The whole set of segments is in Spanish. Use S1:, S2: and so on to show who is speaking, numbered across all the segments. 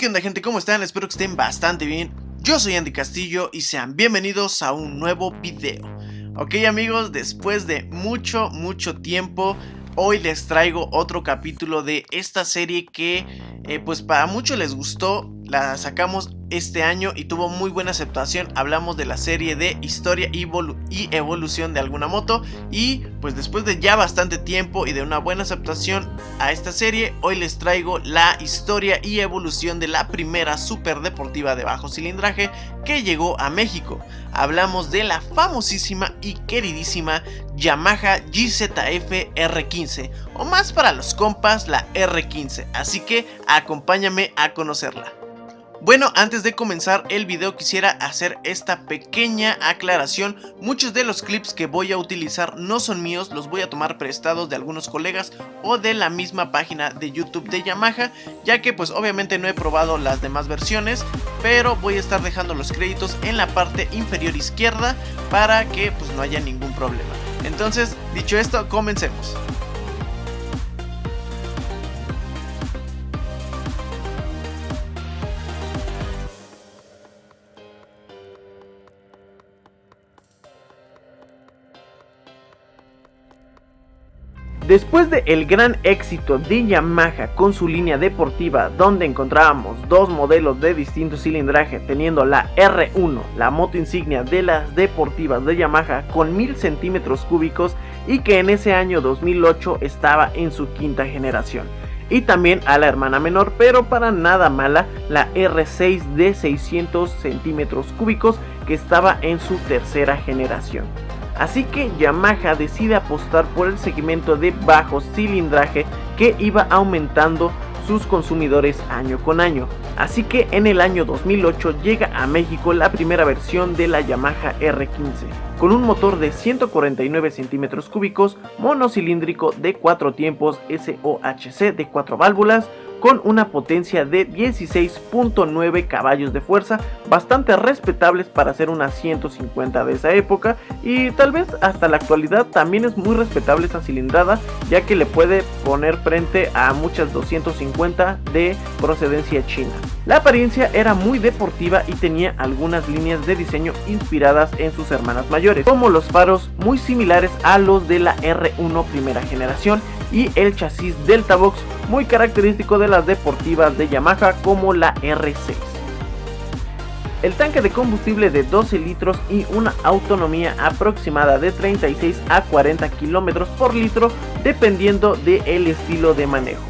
S1: onda gente? ¿Cómo están? Espero que estén bastante bien. Yo soy Andy Castillo y sean bienvenidos a un nuevo video. Ok amigos, después de mucho tiempo, hoy les traigo otro capítulo de esta serie que pues para muchos les gustó. La sacamos este año y tuvo muy buena aceptación. Hablamos de la serie de historia y evolución de alguna moto. Y pues después de ya bastante tiempo y de una buena aceptación a esta serie, hoy les traigo la historia y evolución de la primera super deportiva de bajo cilindraje que llegó a México. Hablamos de la famosísima y queridísima Yamaha YZF R15, o más para los compas, la R15. Así que acompáñame a conocerla. Bueno, antes de comenzar el video quisiera hacer esta pequeña aclaración. Muchos de los clips que voy a utilizar no son míos, los voy a tomar prestados de algunos colegas o de la misma página de YouTube de Yamaha, ya que pues obviamente no he probado las demás versiones, pero voy a estar dejando los créditos en la parte inferior izquierda para que pues no haya ningún problema. Entonces, dicho esto, comencemos. Después del gran éxito de Yamaha con su línea deportiva, donde encontrábamos dos modelos de distinto cilindraje, teniendo la R1, la moto insignia de las deportivas de Yamaha, con 1000 centímetros cúbicos y que en ese año 2008 estaba en su quinta generación. Y también a la hermana menor, pero para nada mala, la R6 de 600 centímetros cúbicos, que estaba en su tercera generación. Así que Yamaha decide apostar por el segmento de bajo cilindraje que iba aumentando sus consumidores año con año. Así que en el año 2008 llega a México la primera versión de la Yamaha R15, con un motor de 149 centímetros cúbicos, monocilíndrico de 4 tiempos SOHC de 4 válvulas, con una potencia de 16.9 caballos de fuerza, bastante respetables para ser una 150 de esa época, y tal vez hasta la actualidad también es muy respetable esa cilindrada, ya que le puede poner frente a muchas 250 de procedencia china. La apariencia era muy deportiva y tenía algunas líneas de diseño inspiradas en sus hermanas mayores, como los faros muy similares a los de la R1 primera generación y el chasis Delta Box muy característico de las deportivas de Yamaha como la R6. El tanque de combustible de 12 litros y una autonomía aproximada de 36 a 40 km por litro dependiendo del estilo de manejo.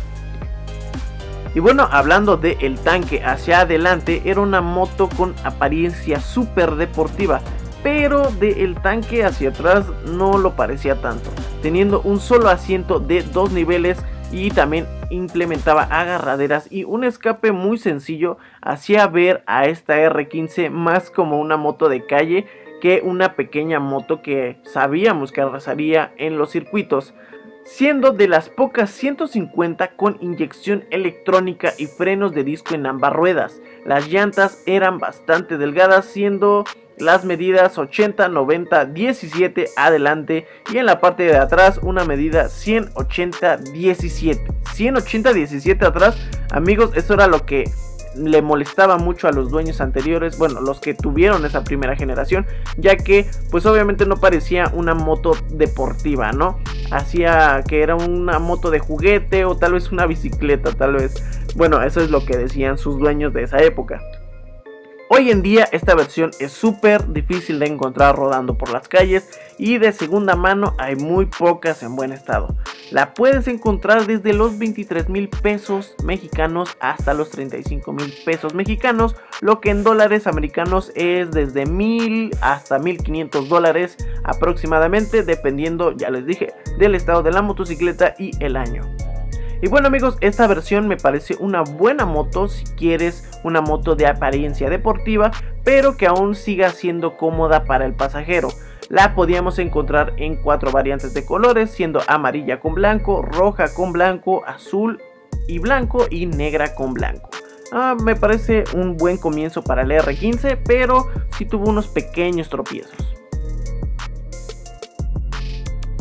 S1: Y bueno, hablando del tanque hacia adelante, era una moto con apariencia súper deportiva, pero del tanque hacia atrás no lo parecía tanto, teniendo un solo asiento de 2 niveles y también implementaba agarraderas y un escape muy sencillo. Hacía ver a esta R15 más como una moto de calle que una pequeña moto que sabíamos que arrasaría en los circuitos, siendo de las pocas 150 con inyección electrónica y frenos de disco en ambas ruedas. Las llantas eran bastante delgadas, siendo las medidas 80, 90, 17 adelante y en la parte de atrás una medida 180, 17. 180, 17 atrás, amigos, eso era lo que le molestaba mucho a los dueños anteriores, bueno, los que tuvieron esa primera generación, ya que pues obviamente no parecía una moto deportiva, ¿no? Hacía que era una moto de juguete o tal vez una bicicleta, tal vez. Bueno, eso es lo que decían sus dueños de esa época. Hoy en día esta versión es súper difícil de encontrar rodando por las calles y de segunda mano hay muy pocas en buen estado. La puedes encontrar desde los 23,000 pesos mexicanos hasta los 35,000 pesos mexicanos, lo que en dólares americanos es desde 1000 hasta 1500 dólares aproximadamente, dependiendo, ya les dije, del estado de la motocicleta y el año. Y bueno amigos, esta versión me parece una buena moto si quieres una moto de apariencia deportiva, pero que aún siga siendo cómoda para el pasajero. La podíamos encontrar en 4 variantes de colores, siendo amarilla con blanco, roja con blanco, azul y blanco y negra con blanco. Me parece un buen comienzo para el R15, pero sí tuvo unos pequeños tropiezos.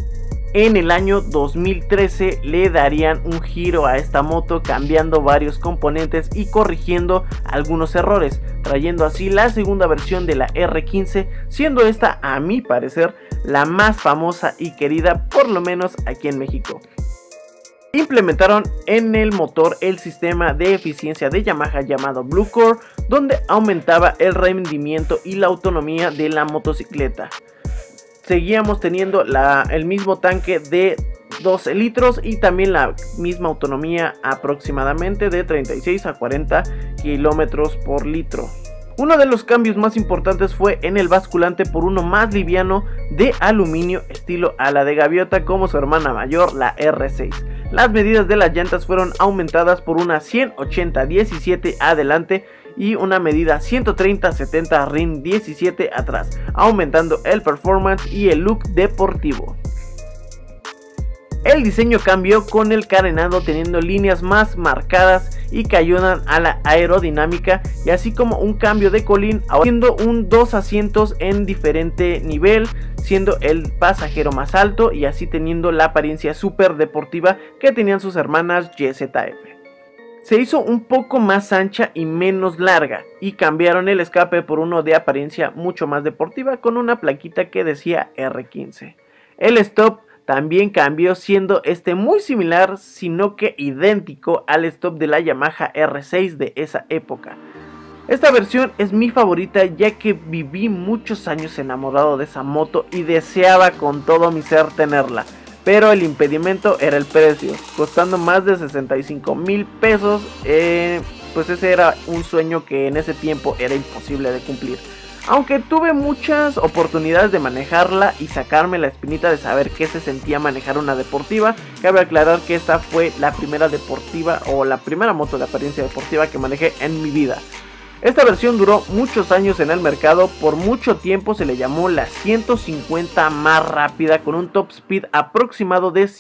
S1: En el año 2013 le darían un giro a esta moto, cambiando varios componentes y corrigiendo algunos errores, trayendo así la segunda versión de la R15, siendo esta, a mi parecer, la más famosa y querida, por lo menos aquí en México. Implementaron en el motor el sistema de eficiencia de Yamaha llamado Blue Core, donde aumentaba el rendimiento y la autonomía de la motocicleta. Seguíamos teniendo el mismo tanque de 12 litros y también la misma autonomía aproximadamente de 36 a 40 kilómetros por litro. Uno de los cambios más importantes fue en el basculante por uno más liviano de aluminio estilo ala de gaviota como su hermana mayor, la R6. Las medidas de las llantas fueron aumentadas por una 180-17 adelante y una medida 130-70 RIN 17 atrás, aumentando el performance y el look deportivo. El diseño cambió con el carenado teniendo líneas más marcadas y que ayudan a la aerodinámica, y así como un cambio de colín, haciendo dos asientos en diferente nivel, siendo el pasajero más alto y así teniendo la apariencia súper deportiva que tenían sus hermanas YZF. Se hizo un poco más ancha y menos larga y cambiaron el escape por uno de apariencia mucho más deportiva con una plaquita que decía R15. El stop también cambió, siendo este muy similar sino que idéntico al stop de la Yamaha R6 de esa época. Esta versión es mi favorita ya que viví muchos años enamorado de esa moto y deseaba con todo mi ser tenerla. Pero el impedimento era el precio, costando más de 65,000 pesos, pues ese era un sueño que en ese tiempo era imposible de cumplir. Aunque tuve muchas oportunidades de manejarla y sacarme la espinita de saber qué se sentía manejar una deportiva, cabe aclarar que esta fue la primera deportiva o la primera moto de apariencia deportiva que manejé en mi vida. Esta versión duró muchos años en el mercado, por mucho tiempo se le llamó la 150 más rápida con un top speed aproximado de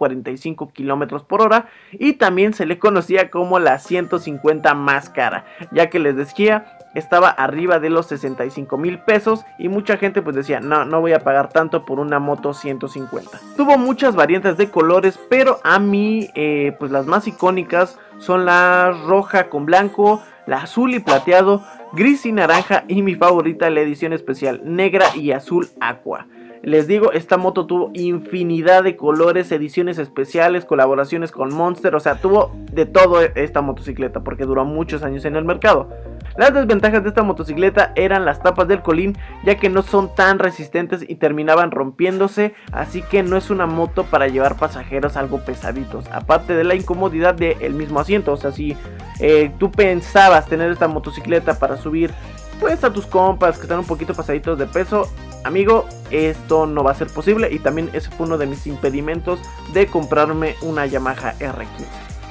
S1: 145 km por hora y también se le conocía como la 150 más cara, ya que les decía estaba arriba de los 65,000 pesos y mucha gente pues decía no voy a pagar tanto por una moto 150. Tuvo muchas variantes de colores, pero a mí pues las más icónicas son la roja con blanco, la azul y plateado, gris y naranja y mi favorita la edición especial negra y azul aqua. Les digo, esta moto tuvo infinidad de colores, ediciones especiales, colaboraciones con Monster, o sea, tuvo de todo esta motocicleta porque duró muchos años en el mercado. Las desventajas de esta motocicleta eran las tapas del colín, ya que no son tan resistentes y terminaban rompiéndose, así que no es una moto para llevar pasajeros algo pesaditos, aparte de la incomodidad del mismo asiento. O sea, si tú pensabas tener esta motocicleta para subir pues a tus compas que están un poquito pasaditos de peso, amigo, esto no va a ser posible, y también ese fue uno de mis impedimentos de comprarme una Yamaha R15.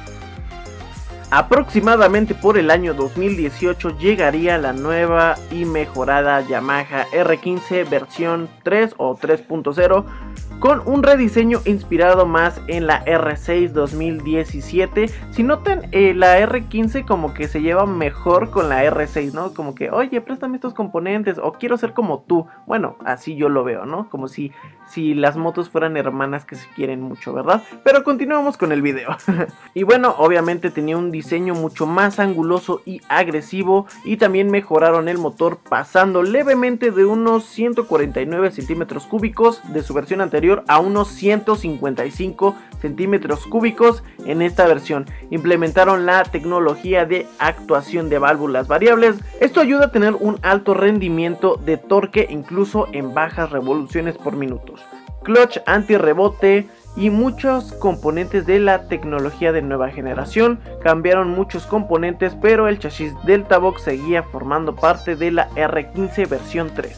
S1: Aproximadamente por el año 2018 llegaría la nueva y mejorada Yamaha R15 versión 3 o 3.0 con un rediseño inspirado más en la R6 2017. Si notan, la R15 como que se lleva mejor con la R6, ¿no? Como que, oye, préstame estos componentes o quiero ser como tú. Bueno, así yo lo veo, ¿no? Como si las motos fueran hermanas que se quieren mucho, ¿verdad? Pero continuamos con el video. Y bueno, obviamente tenía un diseño mucho más anguloso y agresivo, y también mejoraron el motor pasando levemente de unos 149 centímetros cúbicos de su versión anterior a unos 155 centímetros cúbicos en esta versión. Implementaron la tecnología de actuación de válvulas variables. Esto ayuda a tener un alto rendimiento de torque incluso en bajas revoluciones por minuto. Clutch antirrebote y muchos componentes de la tecnología de nueva generación. Cambiaron muchos componentes, pero el chasis Delta Box seguía formando parte de la R15 versión 3.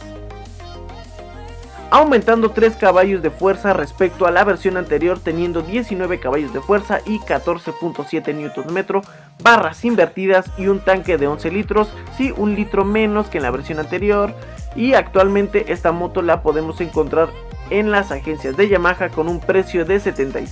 S1: Aumentando 3 caballos de fuerza respecto a la versión anterior, teniendo 19 caballos de fuerza y 14.7 Nm, barras invertidas y un tanque de 11 litros, sí, un litro menos que en la versión anterior. Y actualmente esta moto la podemos encontrar en las agencias de Yamaha con un precio de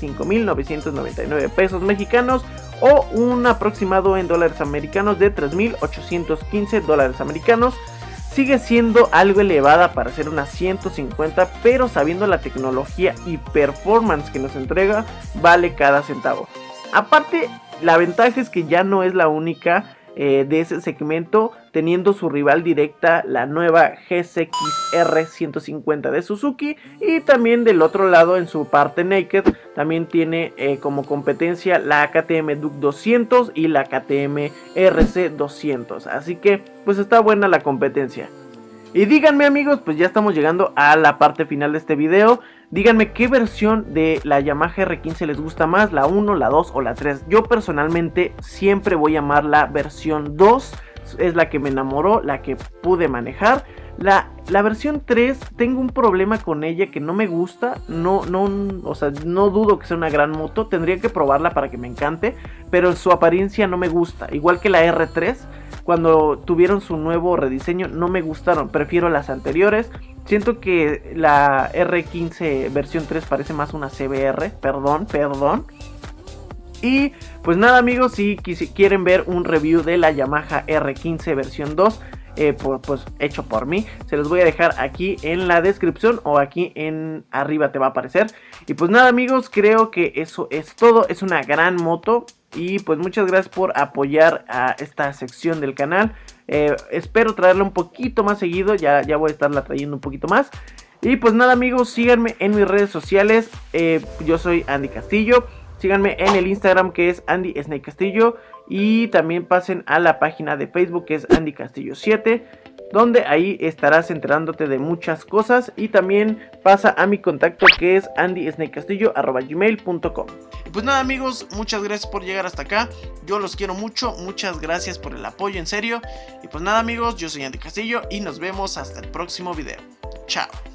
S1: 75,999 pesos mexicanos o un aproximado en dólares americanos de 3,815 dólares americanos. sigue siendo algo elevada para ser una 150, pero sabiendo la tecnología y performance que nos entrega, vale cada centavo. Aparte, la ventaja es que ya no es la única de ese segmento, teniendo su rival directa la nueva GSX-R 150 de Suzuki, y también del otro lado en su parte naked también tiene como competencia la KTM Duke 200 y la KTM RC 200, así que pues está buena la competencia. Y díganme amigos, pues ya estamos llegando a la parte final de este video. Díganme qué versión de la Yamaha R15 les gusta más, la 1, la 2 o la 3. Yo personalmente siempre voy a amar la versión 2, es la que me enamoró, la que pude manejar. La versión 3 tengo un problema con ella que no me gusta, o sea, no dudo que sea una gran moto, tendría que probarla para que me encante, pero su apariencia no me gusta, igual que la R3. Cuando tuvieron su nuevo rediseño no me gustaron, prefiero las anteriores. Siento que la R15 versión 3 parece más una CBR, perdón. Y pues nada amigos, si quieren ver un review de la Yamaha R15 versión 2, pues hecho por mí, se los voy a dejar aquí en la descripción o aquí en arriba te va a aparecer. Y pues nada amigos, creo que eso es todo, es una gran moto. Y pues muchas gracias por apoyar a esta sección del canal. Espero traerla un poquito más seguido, ya voy a estarla trayendo un poquito más. Y pues nada amigos, síganme en mis redes sociales, yo soy Andy Castillo. Síganme en el Instagram que es Andy Snake Castillo. Y también pasen a la página de Facebook que es Andy Castillo 7, donde ahí estarás enterándote de muchas cosas. Y también pasa a mi contacto que es andysnakecastillo@gmail.com. Pues nada amigos, muchas gracias por llegar hasta acá. Yo los quiero mucho, muchas gracias por el apoyo, en serio. Y pues nada amigos, yo soy Andy Castillo y nos vemos hasta el próximo video. Chao.